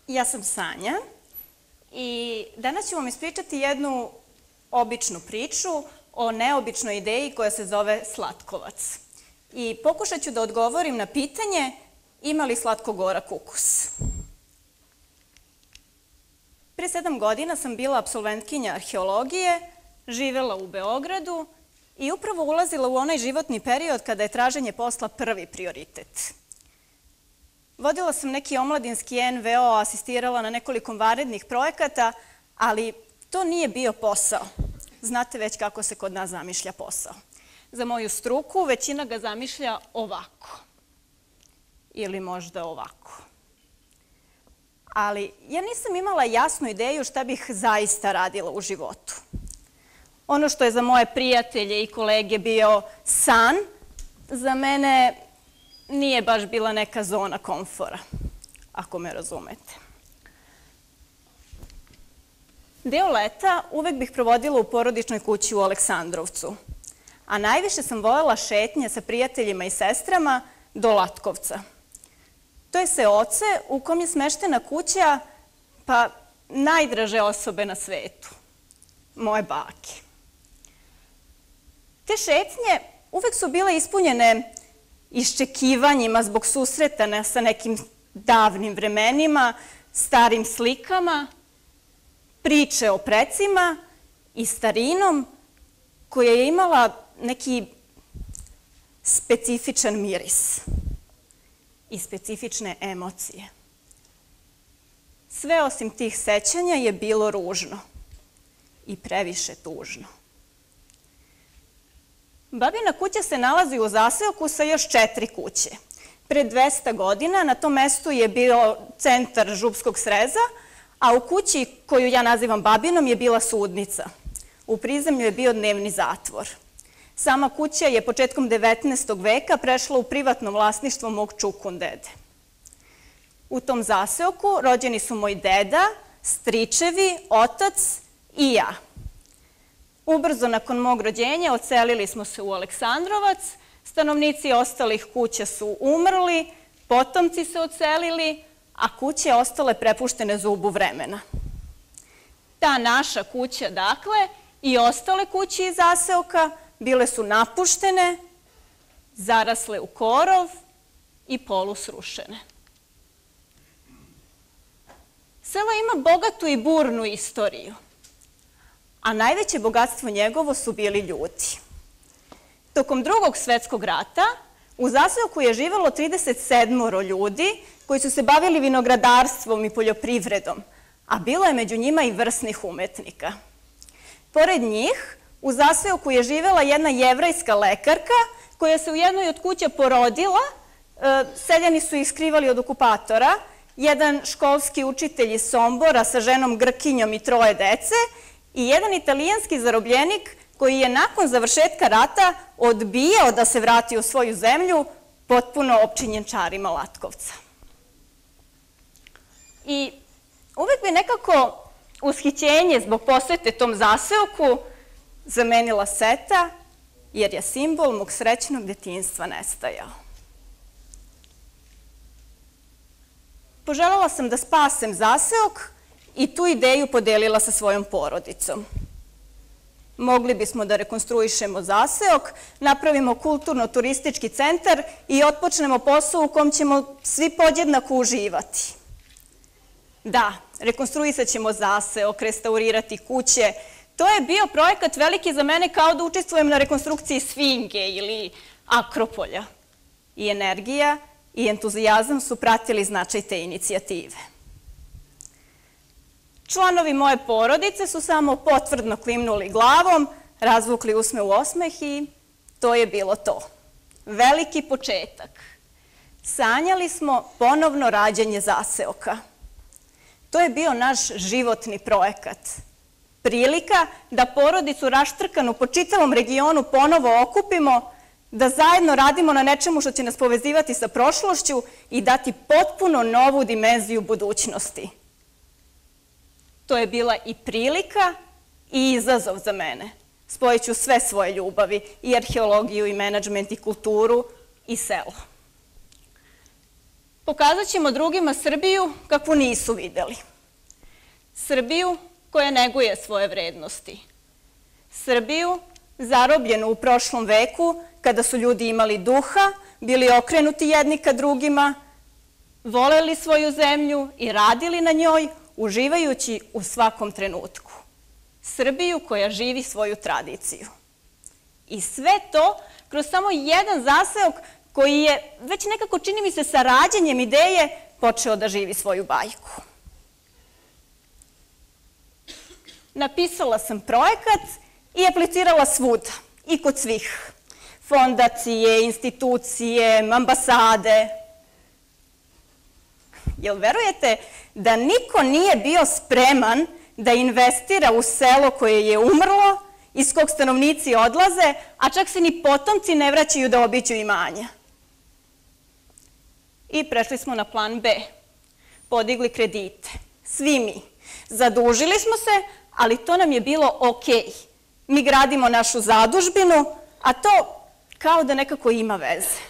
Ja sam Sanja i danas ću vam ispričati jednu običnu priču o neobičnoj ideji koja se zove slatkovac. I pokušat ću da odgovorim na pitanje ima li slatko gorak ukus. Pre 7 godina sam bila apsolventkinja arheologije, živela u Beogradu i upravo ulazila u onaj životni period kada je traženje posla prvi prioritet. Vodila sam neki omladinski NVO, asistirala na nekoliko vanrednih projekata, ali to nije bio posao. Znate već kako se kod nas zamišlja posao. Za moju struku većina ga zamišlja ovako. Ili možda ovako. Ali ja nisam imala jasnu ideju šta bih zaista radila u životu. Ono što je za moje prijatelje i kolege bio san, za mene nije baš bila neka zona komfora, ako me razumete. Deo leta uvek bih provodila u porodičnoj kući u Aleksandrovcu, a najviše sam voljela šetnje sa prijateljima i sestrama do Latkovca. To je seoce u kom je smeštena kuća, pa najdraže osobe na svetu, moje bake. Te šetnje uvek su bile ispunjene iščekivanjima zbog susretana sa nekim davnim vremenima, starim slikama, priče o precima i starinom koja je imala neki specifičan miris i specifične emocije. Sve osim tih sećanja je bilo ružno i previše tužno. Babina kuća se nalazi u zaseoku sa još 4 kuće. Pre 200 godina na tom mestu je bio centar Župskog sreza, a u kući koju ja nazivam babinom je bila sudnica. U prizemlju je bio dnevni zatvor. Sama kuća je početkom 19. veka prešla u privatno vlasništvo mog čukundede. U tom zaseoku rođeni su moj deda, stričevi, otac i ja. Ubrzo nakon mog rođenja odselili smo se u Aleksandrovac, stanovnici ostalih kuća su umrli, potomci se odselili, a kuće ostale prepuštene zubu vremena. Ta naša kuća, dakle, i ostale kuće iz zaseoka bile su napuštene, zarasle u korov i polusrušene. Selo ima bogatu i burnu istoriju, a najveće bogatstvo njegovo su bili ljudi. Tokom Drugog svetskog rata u zaseoku je živelo 37 ljudi koji su se bavili vinogradarstvom i poljoprivredom, a bilo je među njima i vrsnih umetnika. Pored njih, u zaseoku je živela jedna jevrejska lekarka koja se u jednoj od kuća porodila, seljani su ih skrivali od okupatora, jedan školski učitelj iz Sombora sa ženom Grkinjom i 3 dece i jedan italijanski zarobljenik koji je nakon završetka rata odbijao da se vrati u svoju zemlju, potpuno opčinjen čarima Latkovca. I uvek bi nekako ushićenje zbog posete tom zaseoku zamenila seta, jer je simbol mog srećnog detinjstva nestajao. Poželjela sam da spasem zaseok i tu ideju podelila sa svojom porodicom. Mogli bismo da rekonstruišemo zaseok, napravimo kulturno-turistički centar i otpočnemo posao u kom ćemo svi podjednako uživati. Da, rekonstruisat ćemo zaseok, restaurirati kuće. To je bio projekat veliki za mene kao da učestvujem na rekonstrukciji Sfinge ili Akropolja. I energija i entuzijazam su pratili značaj te inicijative. Članovi moje porodice su samo potvrdno klimnuli glavom, razvukli usme u osmeh i to je bilo to. Veliki početak. Sanjali smo ponovno rađanje zaseoka. To je bio naš životni projekat. Prilika da porodicu raštrkanu po čitavom regionu ponovo okupimo, da zajedno radimo na nečemu što će nas povezivati sa prošlošću i dati potpuno novu dimenziju budućnosti. To je bila i prilika i izazov za mene. Spojit ću sve svoje ljubavi, i arheologiju, i menadžment, i kulturu, i selo. pokazat ćemo drugima Srbiju kakvu nisu videli. Srbiju koja neguje svoje vrednosti. Srbiju zarobljenu u prošlom veku, kada su ljudi imali duha, bili okrenuti jedni ka drugima, voleli svoju zemlju i radili na njoj, uživajući u svakom trenutku. Srbiju koja živi svoju tradiciju. I sve to kroz samo jedan zaseok koji je, već nekako čini mi se sa rađanjem ideje, počeo da živi svoju bajku. Napisala sam projekat i aplicirala svuda, i kod svih. Fondacije, institucije, ambasade. Jel verujete da niko nije bio spreman da investira u selo koje je umrlo, iz kog stanovnici odlaze, a čak se ni potomci ne vraćaju da obiđu imanja? I prešli smo na plan B. Podigli kredite. Svi mi. Zadužili smo se, ali to nam je bilo okej. Mi gradimo našu zadužbinu, a to kao da nekako ima veze.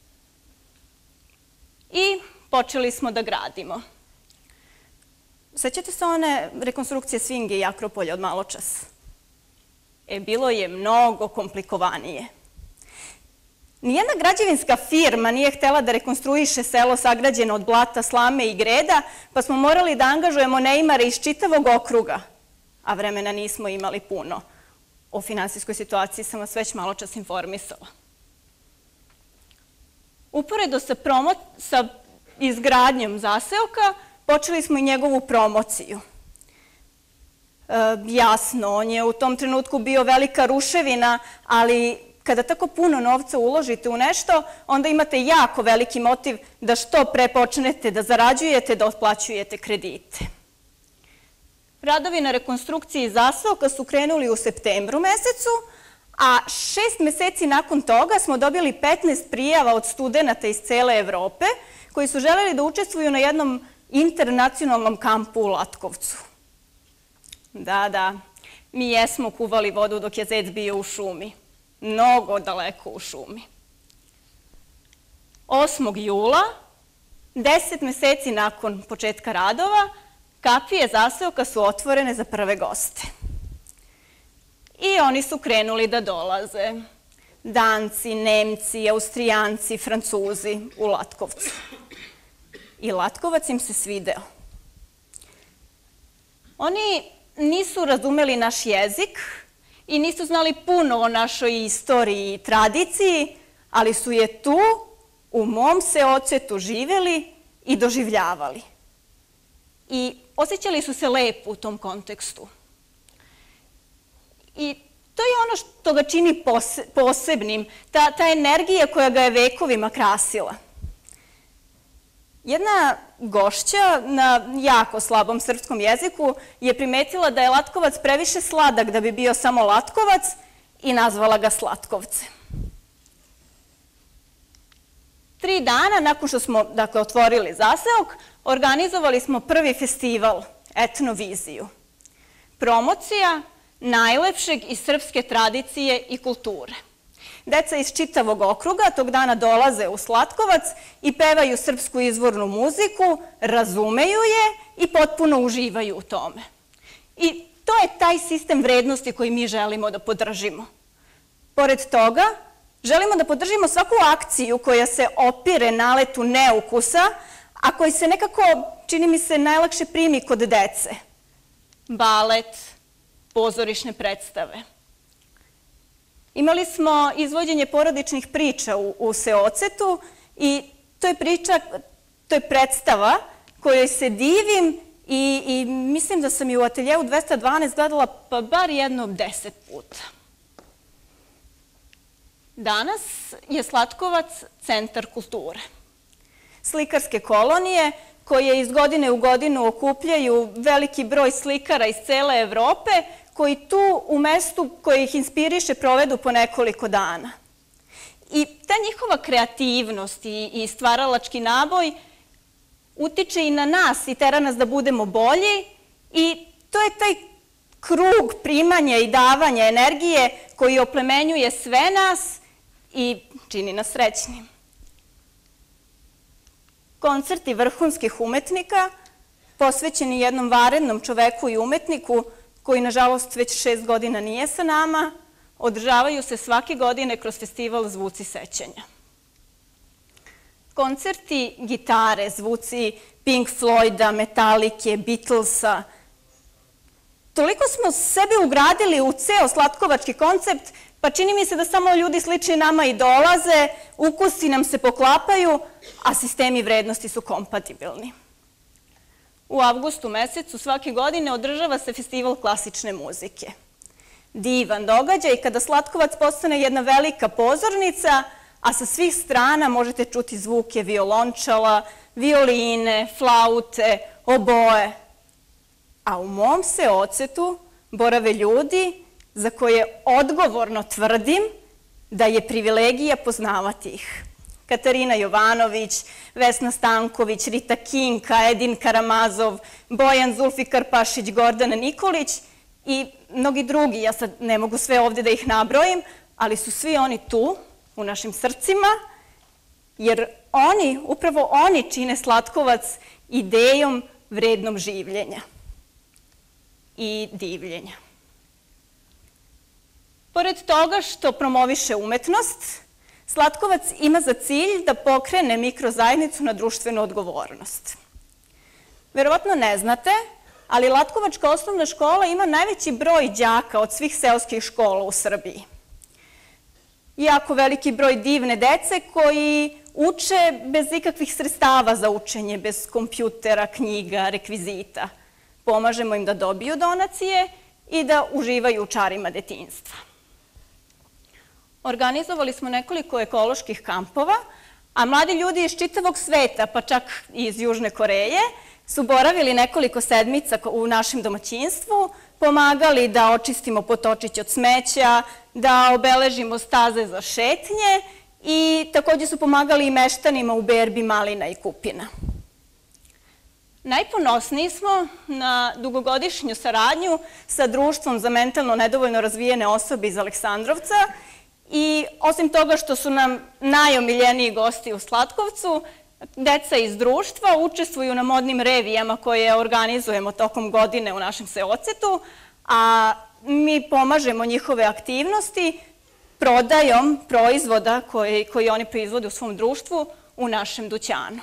I počeli smo da gradimo. Sećate se one rekonstrukcije Sfinge i Akropolja od maločas? Bilo je mnogo komplikovanije. Nijedna građevinska firma nije htela da rekonstruiše selo sagrađeno od blata, slame i greda, pa smo morali da angažujemo neimare iz čitavog okruga, a vremena nismo imali puno. O finansijskoj situaciji sam vas već maločas informisala. Uporedo sa izgradnjom zaseoka, počeli smo i njegovu promociju. Jasno, on je u tom trenutku bio velika ruševina, ali kada tako puno novca uložite u nešto, onda imate jako veliki motiv da što pre počnete da zarađujete, da otplaćujete kredite. Radovi na rekonstrukciji zaseoka su krenuli u septembru mesecu, a 6 meseci nakon toga smo dobili 15 prijava od studenata iz cele Evrope koji su želeli da učestvuju na jednom internacionalnom kampu u Latkovcu. Da, mi jesmo kuvali vodu dok je zec bio u šumi. Mnogo daleko u šumi. 8. jula, 10 meseci nakon početka radova, kapije zaseoka su otvorene za prve goste. I oni su krenuli da dolaze. Danci, Nemci, Austrijanci, Francuzi u Latkovcu. I Latkovac im se svideo. Oni nisu razumeli naš jezik i nisu znali puno o našoj istoriji i tradiciji, ali su je tu, u mom seocetu, živeli i doživljavali. I osjećali su se lepo u tom kontekstu. I to je ono što ga čini posebnim, ta energija koja ga je vekovima krasila. Jedna gošća na jako slabom srpskom jeziku je primetila da je Latkovac previše sladak da bi bio samo Latkovac i nazvala ga Slatkovce. 3 dana nakon što smo, dakle, otvorili zaseok, organizovali smo prvi festival, Etnoviziju. Promocija najlepšeg iz srpske tradicije i kulture. Deca iz čitavog okruga tog dana dolaze u Slatkovac i pevaju srpsku izvornu muziku, razumeju je i potpuno uživaju u tome. I to je taj sistem vrednosti koji mi želimo da podržimo. Pored toga, želimo da podržimo svaku akciju koja se opire naletu neukusa, a koji se nekako, čini mi se, najlakše primi kod dece. Balet, pozorišne predstave. Imali smo izvođenje porodičnih priča u seocetu i to je predstava kojoj se divim i mislim da sam je u ateljeu 212 gledala pa bar jedno 10 puta. Danas je Slatkovac centar kulture. Slikarske kolonije koje iz godine u godinu okupljaju veliki broj slikara iz cele Evrope koji tu u mestu koje ih inspiriše provedu po nekoliko dana. I ta njihova kreativnost i stvaralački naboj utiče i na nas i tera nas da budemo bolji i to je taj krug primanja i davanja energije koji oplemenjuje sve nas i čini nas srećnim. koncerti vrhunskih umetnika, posvećeni jednom vanrednom čoveku i umetniku, koji nažalost već 6 godina nije sa nama, održavaju se svake godine kroz festival Zvuci sećanja. Koncerti gitare, zvuci Pink Floyda, Metalike, Beatlesa. Toliko smo sebe ugradili u ceo slatkovački koncept, pa čini mi se da samo ljudi slični nama i dolaze, ukusi nam se poklapaju, a sistemi vrednosti su kompatibilni. U avgustu mesecu svake godine održava se festival klasične muzike. Divan događaj kada Slatkovac postane jedna velika pozornica, a sa svih strana možete čuti zvuke violončala, violine, flaute, oboe. A u mom se Ocetu borave ljudi za koje odgovorno tvrdim da je privilegija poznavati ih. Katarina Jovanović, Vesna Stanković, Rita Kinka, Edin Karamazov, Bojan Zulfikar Pašić, Gordana Nikolić i mnogi drugi. Ja sad ne mogu sve ovde da ih nabrojim, ali su svi oni tu, u našim srcima, jer upravo oni čine Slatkovac idejom vrednom življenja i divljenja. Pored toga što promoviše umetnost, Slatkovac ima za cilj da pokrene mikrozajednicu na društvenu odgovornost. Verovatno ne znate, ali Latkovačka osnovna škola ima najveći broj đaka od svih seoskih škola u Srbiji. Jako veliki broj divne dece koji uče bez ikakvih sredstava za učenje, bez kompjutera, knjiga, rekvizita. Pomažemo im da dobiju donacije i da uživaju u čarima detinjstva. Organizovali smo nekoliko ekoloških kampova, a mladi ljudi iz čitavog sveta, pa čak i iz Južne Koreje, su boravili nekoliko sedmica u našem domaćinstvu, pomagali da očistimo potočić od smeća, da obeležimo staze za šetnje i takođe su pomagali i meštanima u berbi malina i kupina. Najponosniji smo na dugogodišnju saradnju sa Društvom za mentalno nedovoljno razvijene osobe iz Aleksandrovca i osim toga što su nam najomiljeniji gosti u Slatkovcu, deca iz društva učestvuju na modnim revijama koje organizujemo tokom godine u našem Seocetu, a mi pomažemo njihove aktivnosti prodajom proizvoda koji oni proizvode u svom društvu u našem dućanu.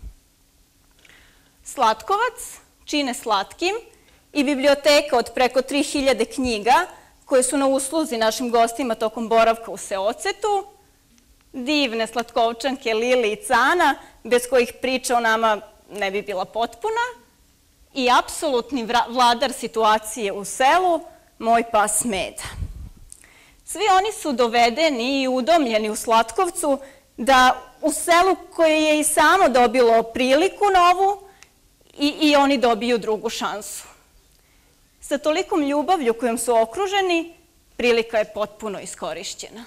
Slatkovac čine slatkim i biblioteka od preko 3000 knjiga koje su na usluzi našim gostima tokom boravka u Seocetu, divne slatkovčanke Lili i Cana, bez kojih priča o nama ne bi bila potpuna, i apsolutni vladar situacije u selu, moj pas Meda. Svi oni su dovedeni i udomljeni u Slatkovcu da u selu koje je i samo dobilo priliku novu i oni dobiju drugu šansu. Sa tolikom ljubavlju kojom su okruženi, prilika je potpuno iskorišćena.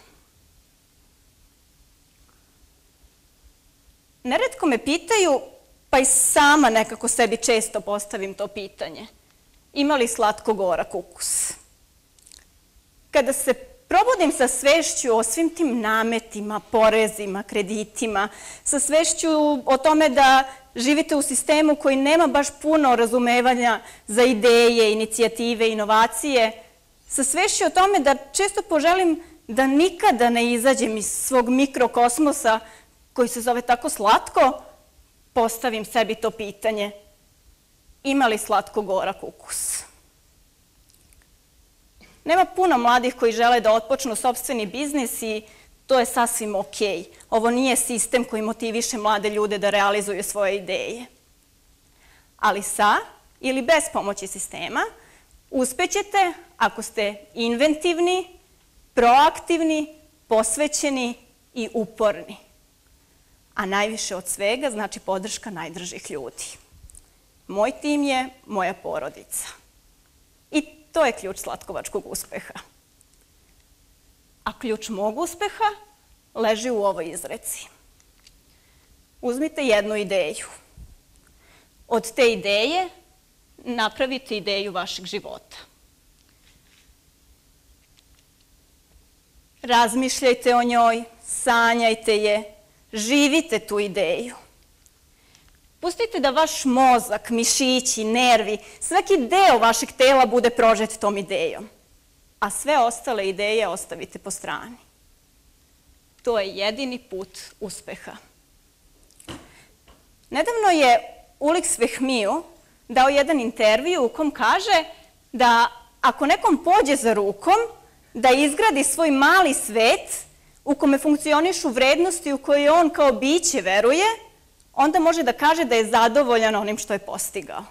Neretko me pitaju, pa i sama nekako sebi često postavim to pitanje, ima li slatko gorak ukus? Kada se probudim sa svešću o svim tim nametima, porezima, kreditima, sa svešću o tome da živite u sistemu koji nema baš puno razumevanja za ideje, inicijative, inovacije, sa svešću o tome da često poželim da nikada ne izađem iz svog mikrokosmosa koji se zove tako slatko, postavim sebi to pitanje, ima li slatko gorak ukus? Nema puno mladih koji žele da otpočnu sopstveni biznis i to je sasvim okej. Ovo nije sistem koji motiviše mlade ljude da realizuju svoje ideje. Ali sa ili bez pomoći sistema uspećete ako ste inventivni, proaktivni, posvećeni i uporni. A najviše od svega znači podrška najdržih ljudi. Moj tim je moja porodica. I to je ključ slatkovačkog uspeha. A ključ mog uspeha leži u ovoj izreci. Uzmite jednu ideju. Od te ideje napravite ideju vašeg života. Razmišljajte o njoj, sanjajte je, živite tu ideju. Pustite da vaš mozak, mišići, nervi, svaki deo vašeg tela bude prožet tom idejom, a sve ostale ideje ostavite po strani. To je jedini put uspeha. Nedavno je Ulix Vehmiju dao jedan intervju u kom kaže da ako nekom pođe za rukom da izgradi svoj mali svet u kome funkcionišu vrednosti u koje on kao biće veruje, onda može da kaže da je zadovoljan onim što je postigao.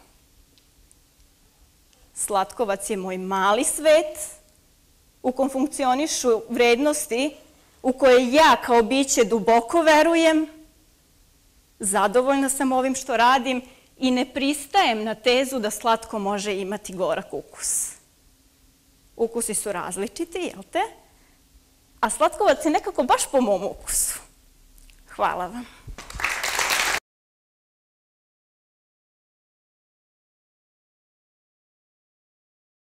Slatkovac je moj mali svet u kom funkcionišu vrednosti u koje ja kao biće duboko verujem, zadovoljna sam ovim što radim i ne pristajem na tezu da slatko može imati gorak ukus. Ukusi su različiti, jel te? A slatkovac je nekako baš po mom ukusu. Hvala vam.